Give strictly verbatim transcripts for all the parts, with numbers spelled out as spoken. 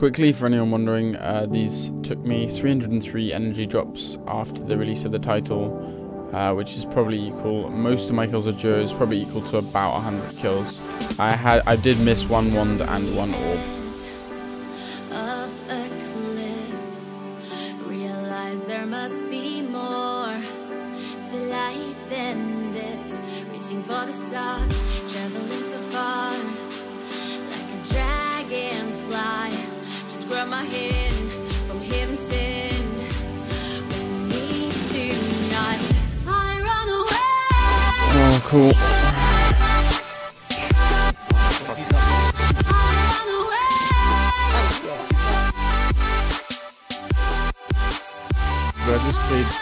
Quickly, for anyone wondering, uh, these took me three hundred three energy drops after the release of the title, uh, which is probably equal. Most of my kills are duos, probably equal to about one hundred kills. I had, I did miss one wand and one orb. For the stars, traveling so far, like a dragonfly, just grab my hand from heaven's end. With me tonight, I run away. Oh, cool. I run away. But I just played.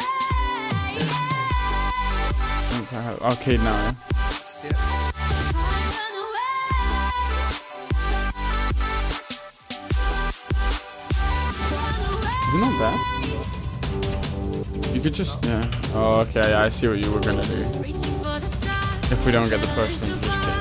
Arcade now, yeah? Yeah. Is it not there? You could just, yeah. Oh, okay, yeah, I see what you were gonna do. If we don't get the push, then just kick.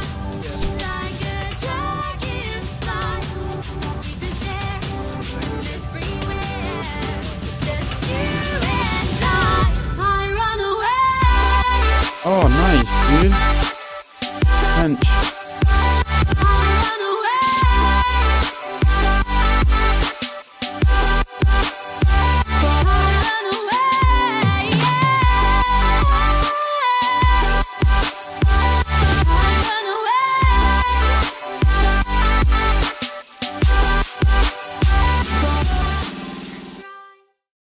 Oh, nice, dude. Bench.